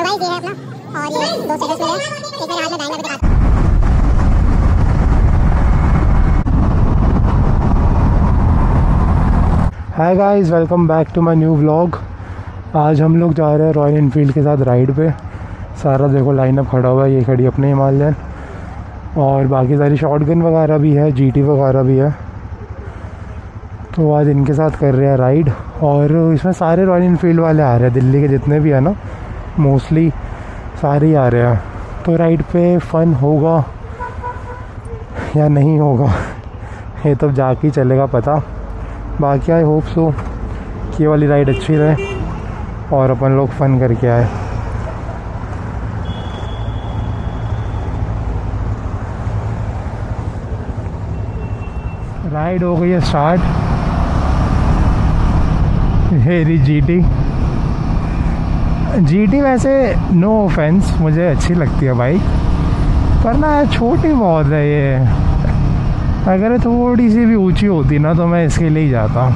Guys ये है अपना, और ये दो स्टेटस मिले, एक मेरे हाथ में बैंगल दिखाता। Hi guys, welcome back to my new vlog. आज हम लोग जा रहे हैं रॉयल एनफील्ड के साथ राइड पे। सारा देखो लाइनअप खड़ा हुआ है, ये खड़ी अपने हिमालयन और बाकी सारी शॉटगन वगैरह भी है, जीटी वगैरह भी है। तो आज इनके साथ कर रहे हैं राइड, और इसमें सारे रॉयल एनफील्ड वाले आ रहे हैं, दिल्ली के जितने भी है ना, मोस्टली सारे ही आ रहे हैं। तो राइड पे फ़न होगा या नहीं होगा ये तो जाके ही चलेगा पता। बाकी आई होप सो कि ये वाली राइड अच्छी रहे और अपन लोग फ़न करके आए। राइड हो गई है स्टार्ट। हेरी जीटी वैसे नो ऑफेंस, मुझे अच्छी लगती है बाइक, पर ना छोटी बहुत है ये। अगर थोड़ी सी भी ऊंची होती ना तो मैं इसके लिए ही जाता।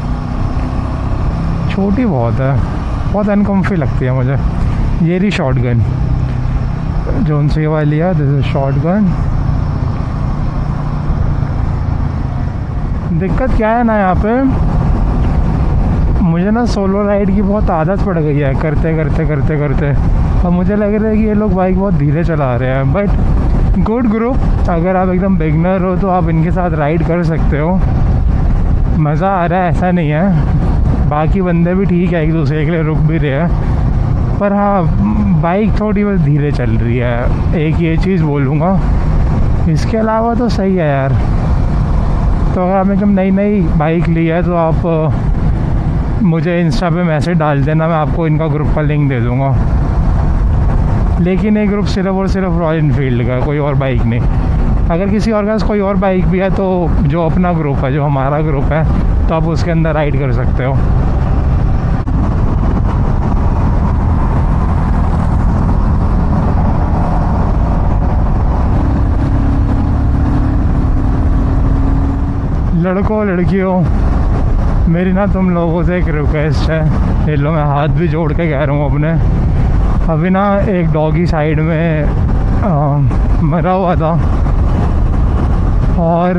छोटी बहुत है, बहुत अनकम्फी लगती है मुझे। ये रही शॉटगन, जोन सी वाली है, दिस इज शॉटगन। दिक्कत क्या है ना, यहाँ पे मुझे ना सोलो राइड की बहुत आदत पड़ गई है, करते करते अब मुझे लग रहा है कि ये लोग बाइक बहुत धीरे चला रहे हैं। बट गुड ग्रुप, अगर आप एकदम बिगनर हो तो आप इनके साथ राइड कर सकते हो, मज़ा आ रहा है, ऐसा नहीं है। बाकी बंदे भी ठीक है, एक दूसरे के लिए रुक भी रहे हैं, पर हाँ बाइक थोड़ी बस धीरे चल रही है, एक ये चीज़ बोलूँगा। इसके अलावा तो सही है यार। तो अगर आपने एकदम नई बाइक ली है तो आप मुझे इंस्टा पे मैसेज डाल देना, मैं आपको इनका ग्रुप का लिंक दे दूँगा। लेकिन ये ग्रुप सिर्फ और सिर्फ रॉयल एनफील्ड का, कोई और बाइक नहीं। अगर किसी और के पास कोई और बाइक भी है तो जो अपना ग्रुप है, जो हमारा ग्रुप है, तो आप उसके अंदर राइड कर सकते हो। लड़कों लड़कियों, मेरी ना तुम लोगों से एक रिक्वेस्ट है, ये लो मैं हाथ भी जोड़ के कह रहा हूँ अपने। अभी ना एक डॉगी साइड में मरा हुआ था, और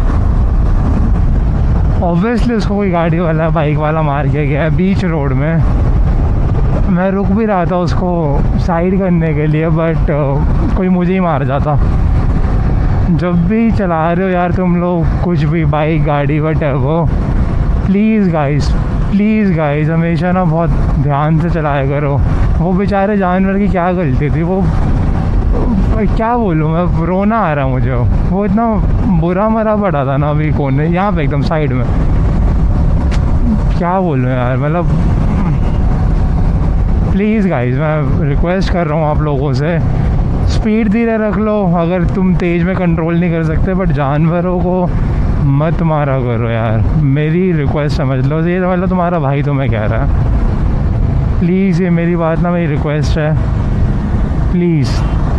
ऑब्वियसली उसको कोई गाड़ी वाला बाइक वाला मार के गया बीच रोड में। मैं रुक भी रहा था उसको साइड करने के लिए, बट कोई मुझे ही मार जाता। जब भी चला रहे हो यार तुम लोग कुछ भी, बाइक गाड़ी व्हाटएवर, प्लीज़ गाइस हमेशा ना बहुत ध्यान से चलाया करो। वो बेचारे जानवर की क्या गलती थी, वो क्या बोलूँ मैं, रोना आ रहा मुझे। वो इतना बुरा मरा पड़ा था ना अभी कोने यहाँ पे एकदम साइड में, क्या बोलूँ यार। मतलब प्लीज़ गाइस, मैं रिक्वेस्ट कर रहा हूँ आप लोगों से, स्पीड धीरे रख लो अगर तुम तेज़ में कंट्रोल नहीं कर सकते, बट जानवरों को मत मारा करो यार, मेरी रिक्वेस्ट समझ लो। ये मतलब तुम्हारा भाई तुम्हें कह रहा है, प्लीज़ ये मेरी बात ना, मेरी रिक्वेस्ट है, प्लीज़।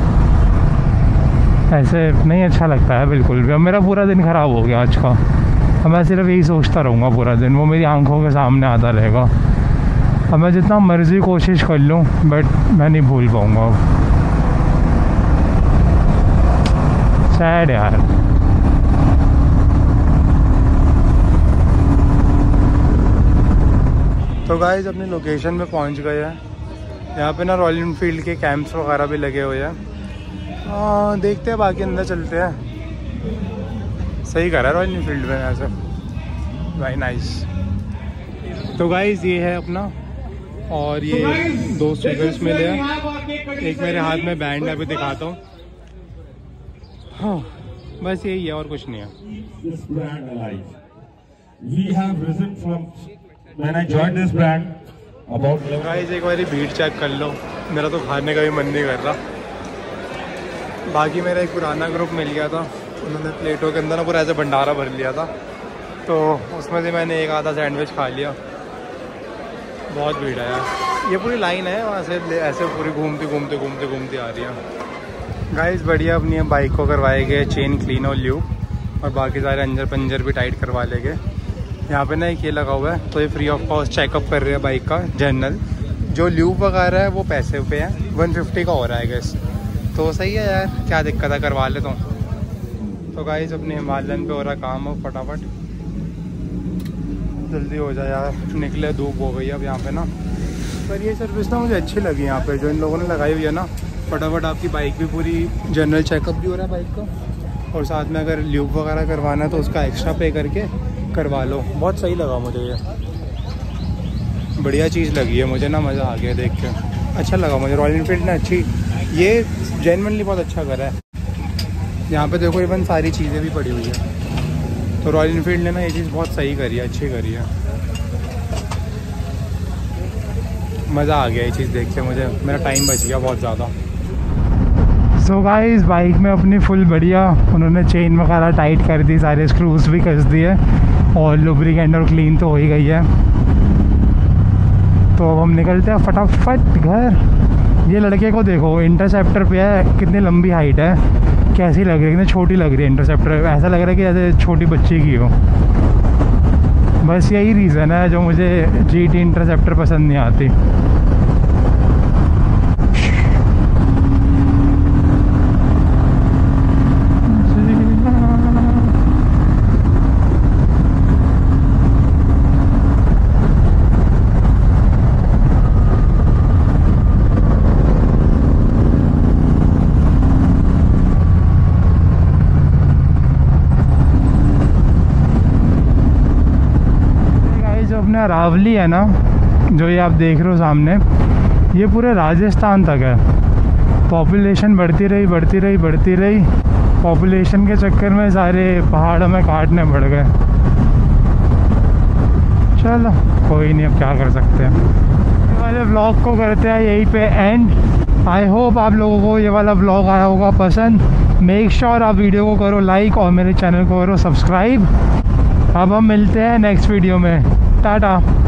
ऐसे नहीं अच्छा लगता है बिल्कुल भी। अब मेरा पूरा दिन ख़राब हो गया आज का, अब मैं सिर्फ यही सोचता रहूँगा पूरा दिन, वो मेरी आंखों के सामने आता रहेगा। अब मैं जितना मर्ज़ी कोशिश कर लूँ बट मैं नहीं भूल पाऊँगा। सैड यार। तो गाइस अपनी लोकेशन पे पहुंच गए हैं। यहाँ पे ना रॉयल एनफील्ड के कैंप्स वगैरह भी लगे हुए हैं। देखते हैं, बाकी अंदर चलते हैं। सही करा रॉयल एनफील्ड में ऐसे, वेरी नाइस। तो गाइस ये है अपना, और ये दो स्टिकर्स मिले हैं, एक मेरे हाथ में बैंड है, अभी दिखाता हूँ। हाँ बस यही है और कुछ नहीं है। When I joined this brand about guys एक बारी भीड़ चेक कर लो, मेरा तो खाने का भी मन नहीं कर रहा। बाकी मेरा एक पुराना ग्रुप मिल गया था, उन्होंने प्लेटों के अंदर ना पूरा ऐसे भंडारा भर लिया था, तो उसमें से मैंने एक आधा सैंडविच खा लिया। बहुत भीड़ है यार, ये पूरी लाइन है वहाँ से ऐसे पूरी घूमती आ रही है। गाइस बढ़िया अपनी बाइक को करवाए गए चेन क्लीन और ल्यूब, और बाकी सारे अंजर पंजर भी टाइट करवा लेंगे। यहाँ पे ना एक ये लगा हुआ है, तो ये फ्री ऑफ कॉस्ट चेकअप कर रहे हैं बाइक का, जनरल जो ल्यूब वगैरह है वो पैसे पे है, 150 का हो रहा है गैस। तो सही है यार, क्या दिक्कत है, करवा ले तो गाइस अपने हिमालयन पे हो रहा काम हो, फटाफट जल्दी हो जाए यार, निकले धूप हो गई अब यहाँ पे ना। पर ये सर्विस ना मुझे अच्छी लगी यहाँ पे जो इन लोगों ने लगाई हुई है ना। फटाफट आपकी बाइक भी पूरी जनरल चेकअप भी हो रहा है बाइक का, और साथ में अगर ल्यूब वगैरह करवाना है तो उसका एक्स्ट्रा पे करके करवा लो। बहुत सही लगा मुझे, ये बढ़िया चीज़ लगी है मुझे ना, मज़ा आ गया देख के, अच्छा लगा मुझे। रॉयल इनफील्ड ने अच्छी, ये जेन्युइनली बहुत अच्छा करा है। यहाँ पे देखो इवन सारी चीज़ें भी पड़ी हुई है, तो रॉयल इनफील्ड ने ना ये चीज़ बहुत सही करी है, अच्छी करी है। मज़ा आ गया ये चीज़ देख के मुझे, मेरा टाइम बच गया बहुत ज़्यादा। सो गाइस बाइक में अपनी फुल बढ़िया उन्होंने चेन वगैरह टाइट कर दी, सारे स्क्रूज भी कस दिए, और लुब्रिकेंट और क्लीन तो हो ही गई है। तो अब हम निकलते हैं फटाफट घर। ये लड़के को देखो इंटरसेप्टर पे है, कितनी लंबी हाइट है, कैसी लग रही है, कितनी छोटी लग रही है इंटरसेप्टर, ऐसा लग रहा है कि जैसे छोटी बच्ची की हो। बस यही रीज़न है जो मुझे GT इंटरसेप्टर पसंद नहीं आती। अपना रावली है ना, जो ये आप देख रहे हो सामने, ये पूरे राजस्थान तक है। पॉपुलेशन बढ़ती रही बढ़ती रही बढ़ती रही, पॉपुलेशन के चक्कर में सारे पहाड़ हमें काटने पड़ गए। चलो कोई नहीं, अब क्या कर सकते हैं। ये वाले व्लॉग को करते हैं यहीं पे एंड। आई होप आप लोगों को ये वाला व्लॉग आया होगा पसंद। मेक श्योर आप वीडियो को करो लाइक और मेरे चैनल को करो सब्सक्राइब। अब हम मिलते हैं नेक्स्ट वीडियो में, टाटा।